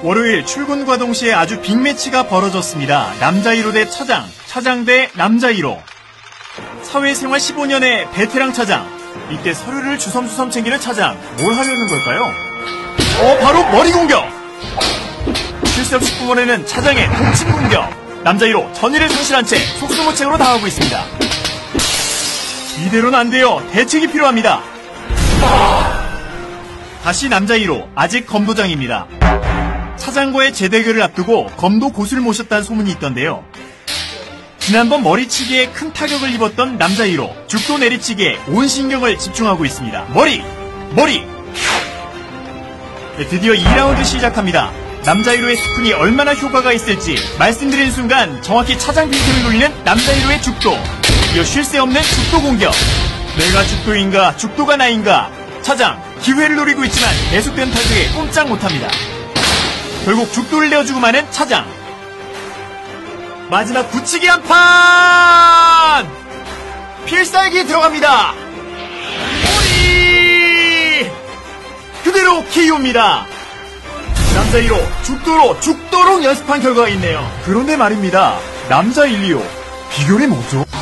월요일 출근과 동시에 아주 빅매치가 벌어졌습니다. 남자 1호 대 차장, 차장 대 남자 1호. 사회생활 15년의 베테랑 차장. 이때 서류를 주섬주섬 챙기는 차장. 뭘 하려는 걸까요? 바로 머리 공격! 쉴 새 없이 뿜어내는 차장의 독침 공격. 남자 1호 전의를 상실한 채 속수무책으로 당하고 있습니다. 이대로는 안 돼요. 대책이 필요합니다. 다시 남자 1호, 아직 검도장입니다. 차장과의 재대결을 앞두고 검도 고수를 모셨다는 소문이 있던데요. 지난번 머리치기에 큰 타격을 입었던 남자 1호, 죽도 내리치기에 온 신경을 집중하고 있습니다. 머리! 네, 드디어 2라운드 시작합니다. 남자 1호의 스푼이 얼마나 효과가 있을지 말씀드리는 순간 정확히 차장 빈틈을 노리는 남자 1호의 죽도. 이어 쉴 새 없는 죽도 공격. 내가 죽도인가 죽도가 나인가. 차장 기회를 노리고 있지만 계속된 타격에 꼼짝 못합니다. 결국 죽도를 내어주고 마는 차장. 마지막 굳히기 한판. 필살기 들어갑니다. 머리 그대로 KO입니다. 남자 1호 죽도록 연습한 결과가 있네요. 그런데 말입니다. 남자 1, 2호 비결이 뭐죠?